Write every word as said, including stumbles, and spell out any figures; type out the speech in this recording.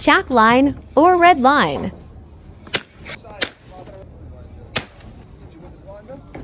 chalk line, or red line. Did you win the blind then?